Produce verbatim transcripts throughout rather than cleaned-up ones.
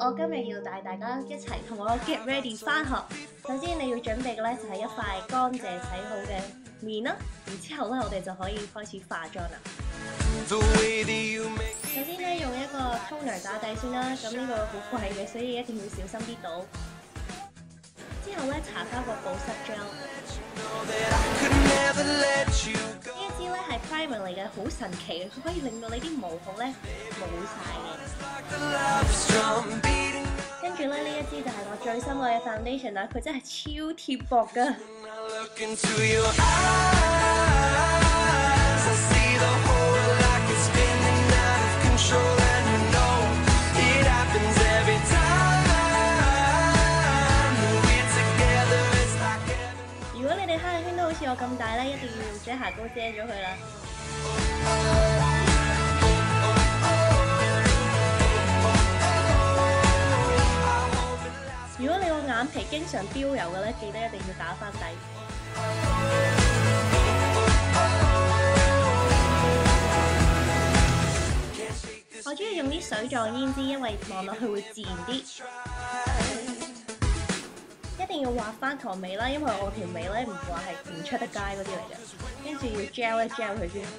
我今日要帶大家一齊同我 get ready 返學。首先你要準備嘅咧就係一塊乾淨洗好嘅面啦，然之後咧我哋就可以開始化妝啦。首先咧用一個 toner 打底先啦，咁呢個好貴嘅，所以一定要小心啲倒。之後咧搽翻個保濕 gel。呢一支咧係 primer 嚟嘅，好神奇嘅，佢可以令到你啲毛孔咧冇晒嘅。跟住咧呢一支就係我最深愛嘅 foundation 啦，佢真係超貼薄㗎。如果你哋黑眼圈都好似我咁大咧，一定要用遮瑕膏遮咗佢啦。如果你個眼皮經常飆油嘅咧，記得一定要打翻底。我中意用啲水狀胭脂，因為望落去會自然啲。一定要畫翻條眉啦，因為我條眉咧唔話係唔出得街嗰啲嚟嘅，跟住要 gel 一 gel 佢先。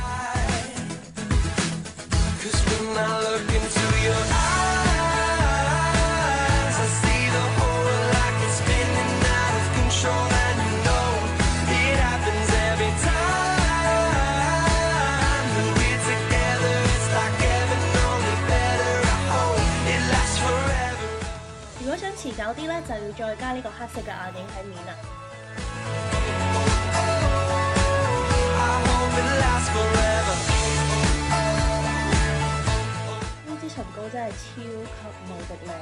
如果想持久啲咧，就要再加呢個黑色嘅眼影喺面啦。呢支唇膏真係超級無敵靚，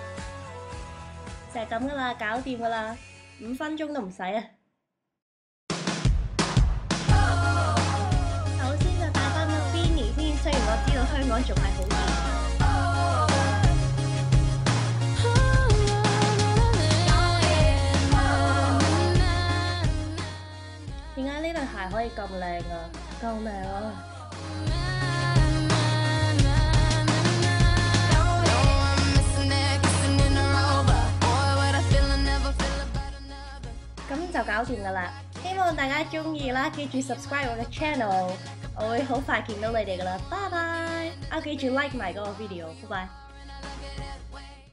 就係咁噶啦，搞掂噶啦，五分鐘都唔使啊！首先就戴翻個 beanie 先，雖然我知道香港仲係好熱。點解呢對鞋可以咁靚啊？救命啊！咁就搞掂㗎啦！希望大家鍾意啦，記住 subscribe 我嘅 channel， 我會好快見到你哋㗎啦，拜拜！啊，記住 like 埋嗰個 video，拜拜。